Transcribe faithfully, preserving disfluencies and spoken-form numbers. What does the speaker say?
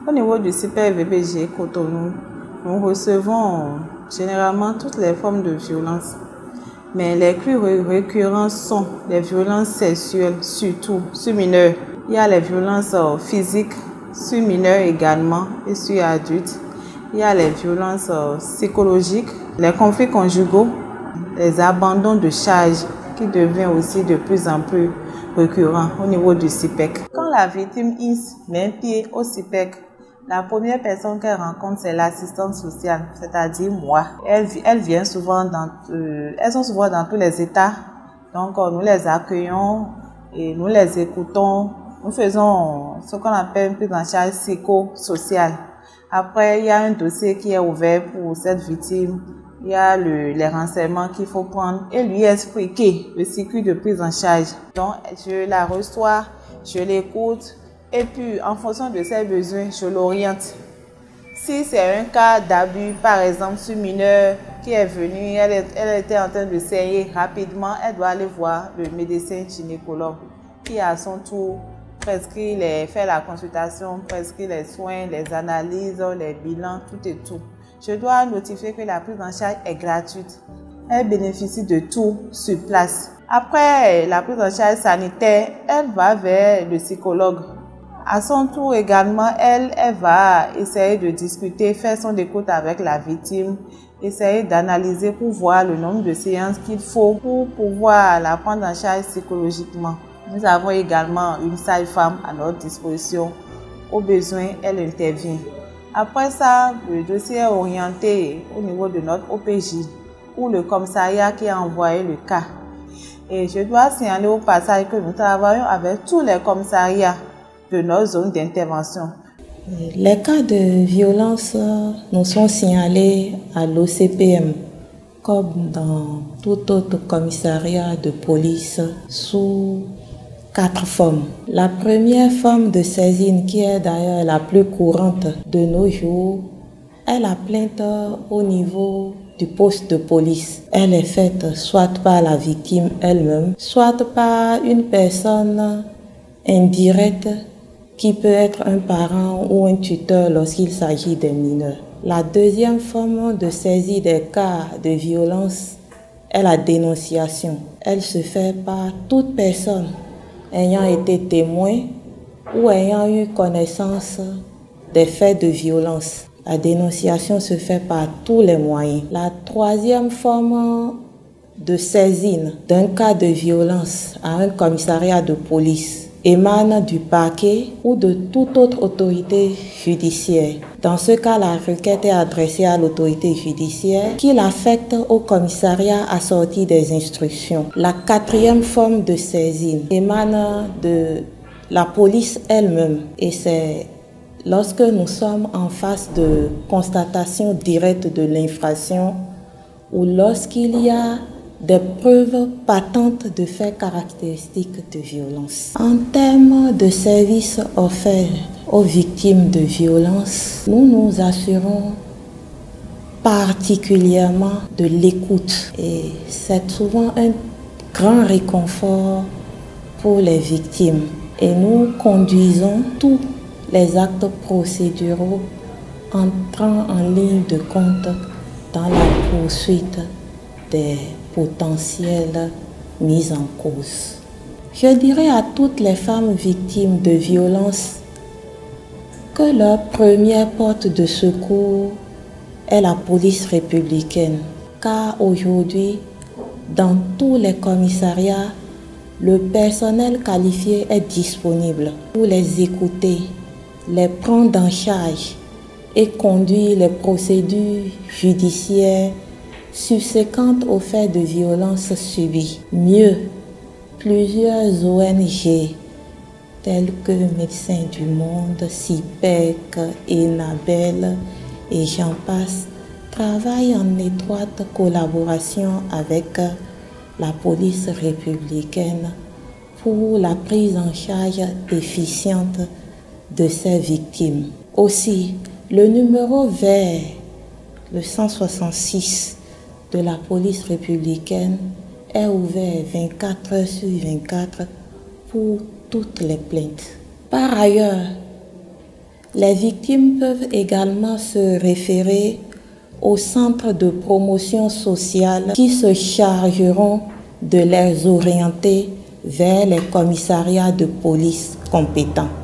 Au niveau du C P V B G Cotonou, nous recevons généralement toutes les formes de violence. Mais les plus récurrents sont les violences sexuelles, surtout sur mineurs. Il y a les violences physiques sur mineurs également et sur adultes. Il y a les violences psychologiques, les conflits conjugaux, les abandons de charges qui deviennent aussi de plus en plus récurrents au niveau du C P E C. Quand la victime hisse met un pied au C P E C, la première personne qu'elle rencontre, c'est l'assistante sociale, c'est-à-dire moi. Elles, elles viennent souvent dans, euh, elles sont souvent dans tous les états. Donc, euh, nous les accueillons et nous les écoutons. Nous faisons ce qu'on appelle une prise en charge psychosociale. Après, il y a un dossier qui est ouvert pour cette victime. Il y a le, les renseignements qu'il faut prendre et lui expliquer le circuit de prise en charge. Donc, je la reçois, je l'écoute. Et puis, en fonction de ses besoins, je l'oriente. Si c'est un cas d'abus, par exemple, sur mineur qui est venu, elle, est, elle était en train de saigner rapidement, elle doit aller voir le médecin gynécologue qui, à son tour, prescrit les, fait la consultation, prescrit les soins, les analyses, les bilans, tout et tout. Je dois notifier que la prise en charge est gratuite. Elle bénéficie de tout sur place. Après la prise en charge sanitaire, elle va vers le psychologue. À son tour également, elle, elle va essayer de discuter, faire son écoute avec la victime, essayer d'analyser pour voir le nombre de séances qu'il faut pour pouvoir la prendre en charge psychologiquement. Nous avons également une sage-femme à notre disposition. Au besoin, elle intervient. Après ça, le dossier est orienté au niveau de notre O P J ou le commissariat qui a envoyé le cas. Et je dois signaler au passage que nous travaillons avec tous les commissariats de nos zones d'intervention. Les cas de violence nous sont signalés à l'O C P M, comme dans tout autre commissariat de police, sous quatre formes. La première forme de saisine, qui est d'ailleurs la plus courante de nos jours, est la plainte au niveau du poste de police. Elle est faite soit par la victime elle-même, soit par une personne indirecte qui peut être un parent ou un tuteur lorsqu'il s'agit des mineurs. La deuxième forme de saisie des cas de violence est la dénonciation. Elle se fait par toute personne ayant été témoin ou ayant eu connaissance des faits de violence. La dénonciation se fait par tous les moyens. La troisième forme de saisine d'un cas de violence à un commissariat de police émane du parquet ou de toute autre autorité judiciaire. Dans ce cas, la requête est adressée à l'autorité judiciaire qui l'affecte au commissariat assorti des instructions. La quatrième forme de saisine émane de la police elle-même et c'est lorsque nous sommes en phase de constatation directe de l'infraction ou lorsqu'il y a des preuves patentes de faits caractéristiques de violence. En termes de services offerts aux victimes de violence, nous nous assurons particulièrement de l'écoute et c'est souvent un grand réconfort pour les victimes. Et nous conduisons tous les actes procéduraux entrant en ligne de compte dans la poursuite des potentielles mises en cause. Je dirais à toutes les femmes victimes de violences que leur première porte de secours est la police républicaine, car aujourd'hui, dans tous les commissariats, le personnel qualifié est disponible pour les écouter, les prendre en charge et conduire les procédures judiciaires subséquentes aux faits de violence subis. Mieux, plusieurs O N G tels que Médecins du Monde, C P E C, Enabel et j'en passe travaillent en étroite collaboration avec la police républicaine pour la prise en charge efficiente de ces victimes. Aussi, le numéro vert, le cent soixante-six de la police républicaine, est ouvert vingt-quatre heures sur vingt-quatre pour toutes les plaintes. Par ailleurs, Les victimes peuvent également se référer aux centres de promotion sociale qui se chargeront de les orienter vers les commissariats de police compétents.